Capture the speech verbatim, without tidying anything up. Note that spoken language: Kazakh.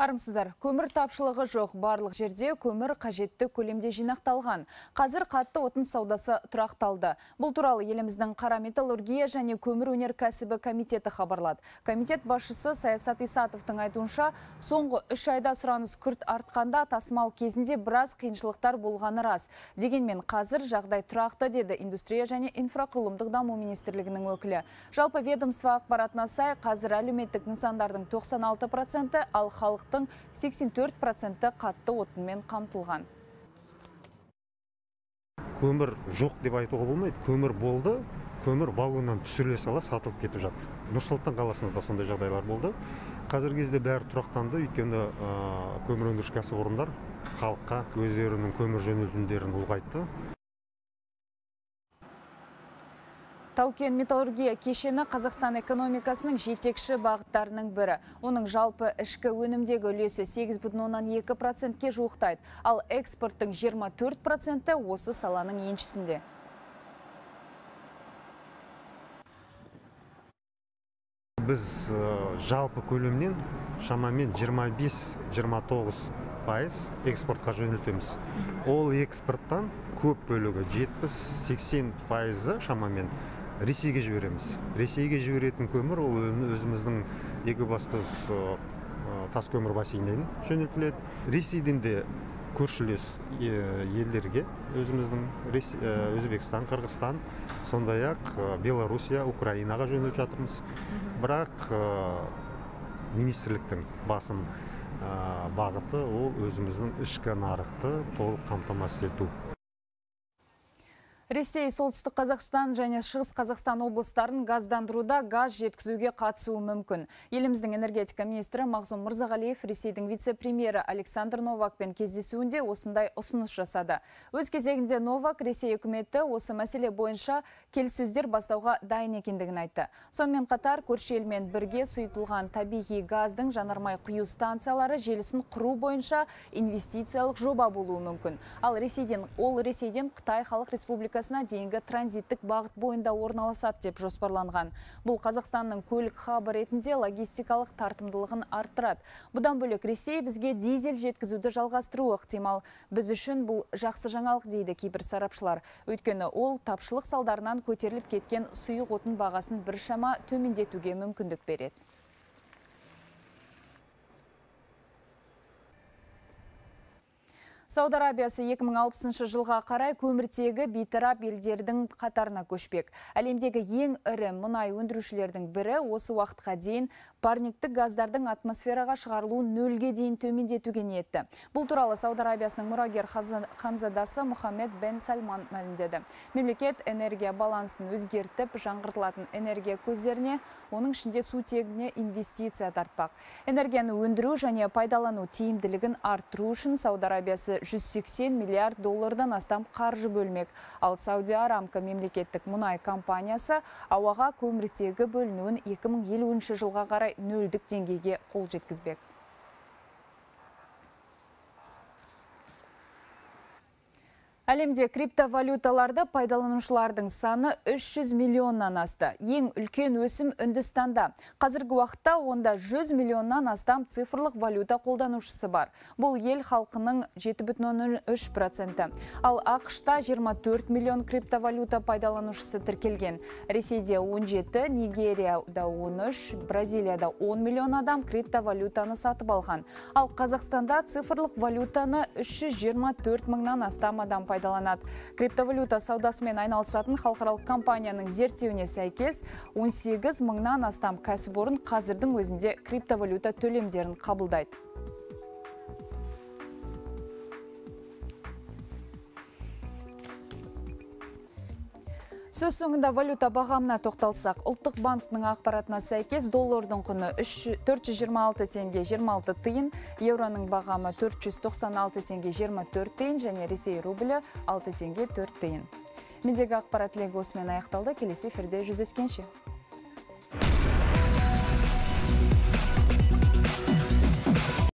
Армсыздар, көмір тапшылығы жоқ, барлық жерде көмір қажетті көлемде жинақталған. Қазір қатты отын саудасы тұрақталды. Бұл туралы еліміздің қара металлургия және көмір өнеркәсібі комитеті хабарлады. Комитет басшысы Саясат Исатовтың айтуынша, соңғы үш айда сұраныс күрт артқанда тасымал кезінде біраз қиыншылықтар болғаны рас. Дегенмен қазір жағдай тұрақты, деді индустрия және инфрақұрылымдық даму министрлігінің өкілі. Жалпы ведомство ақпаратына сай, қазір әлеуметтік нысандардың тоқсан алты проценті, ал халық сексен төрт проценті қатты отынмен қамтылған. Көмір жоқ деп айтуға болмайды. Көмір болды, көмір вагоннан түсіріле сала сатылып кетіп жатты. Нұр-Сұлтан қаласында да сондай жағдайлар болды. Қазіргі кезде бәрі тұрақтанды, өйткені көмір өндіріш кәсіпорындар халыққа өздерінің көмір жөнелтімдерін ұлғайтты. Тау-кен металлургия кешені Қазақстан экономикасының жетекші бағыттарының бірі. Оның жалпы ішкі өнімдегі үлесі сегіз бүтін оннан екі процентке жуықтайды, ал экспорттың жиырма төрт проценті осы саланың еншісінде. Біз жалпы көлемнен шамамен жиырма бес жиырма тоғыз пайыз экспортқа жөнелтеміз. Ол экспорттан көп бөлігі жетпіс сексен пайызы шамамен Ресейге жібереміз. Ресейге жіберетін көмір ол өзіміздің Екібастұз тас көмір бассейнінен жөнелтіледі. Ресейден де көршілес елдерге өзіміздің Өзбекстан, Қырғызстан, сондай-ақ Белоруссия, Украинаға жөнелтіп жатырмыз. Бірақ министрліктің басым бағыты ол өзіміздің ішкі нарықты толық қамтамасыз ету. Ресей, Солтүстік Қазақстан және Шығыс Қазақстан облыстарын газдандыруда газ жеткізуге қатысуы мүмкін. Еліміздің энергетика министрі Мағзұм Мырзағалиев Ресейдің вице-премьері Александр Новакпен кездесуінде осындай ұсыныс жасады. Өз кезегінде Новак Ресей үкіметі осы мәселе бойынша келіссөздер бастауға дайын екендігін айтты. Сонымен қатар көрші елмен бірге сұйытылған табиғи газдың жанармай құю станциялары желісін құру бойынша инвестициялық жоба болуы мүмкін. Ал Ресейден, ол Ресейден Қытай Халық Республикасы дейінгі транзиттік бағыт бойында орналасады деп жоспарланған. Бұл Қазақстанның көлік хабы ретінде логистикалық тартымдылығын арттырады. Бұдан бөлек Ресей бізге дизель жеткізуді жалғастыруы ықтимал. Біз үшін бұл жақсы жаңалық, дейді кейбір сарапшылар. Өйткені ол тапшылық салдарынан көтеріліп кеткен сұйық отын бағасын біршама төмендетуге мүмкіндік береді. Сауд Арабиясы екі мың алпысыншы жылға қарай көміртегі бейтарап елдердің қатарына көшпек. Әлемдегі ең ірі мұнай өндірушілердің бірі осы уақытқа дейін парниктік газдардың атмосфераға шығарылуын нөлге дейін төмендетуге ниетті. Бұл туралы Сауд Арабиясының мұрагер ханзадасы Мұхаммед бен Сальман мәлімдеді. Мемлекет энергия балансын өзгертіп, жаңғыртылатын энергия көздеріне, оның ішінде сутегіне инвестиция тартпақ. Энергияны өндіру және пайдалану тиімділігін арттыру үшін Сауд Арабиясы жүз сексен миллиард доллардан астам қаржы бөлмек. Ал Саудия Арамко мемлекеттік мұнай компаниясы ауаға көміртегі бөлінуін екі мың елуінші жылға қарай нөлдік деңгейге қол жеткізбек. Әлемде криптовалюталарды пайдаланушылардың саны үш жүз миллионнан асты. Ең үлкен өсім Үндістанда. Қазіргі уақытта онда жүз миллионнан астам цифрлық валюта қолданушысы бар. Бұл ел халқының жеті бүтін оннан үш проценті. Ал ақш-та жиырма төрт миллион криптовалюта пайдаланушысы тіркелген. Ресейде он жеті, Нигерияда он үш, Бразилияда он миллион адам криптовалютаны сатып алған. Ал Қазақстанда цифрлық валютаны үш жүз жиырма төрт мыңнан астам адам пайдаланады. пайдаланады. Криптовалюта саудасымен айналысатын халықаралық компанияның зерттеуіне сәйкес он сегіз мыңнан астам кәсіпорын қазірдің өзінде криптовалюта төлемдерін қабылдайды. Сөз соңында валюта бағамына тоқталсақ, ұлттық банкінің ақпаратына сәйкес доллардың құны төрт жүз жиырма алты теңге жиырма алты тиын, еуроның бағамы төрт жүз тоқсан алты теңге жиырма төрт тиын және Ресей рублі алты теңге төрт тиын. Мендегі ақпарат легі осымен аяқталды. Келесі эфирде жүздескенше.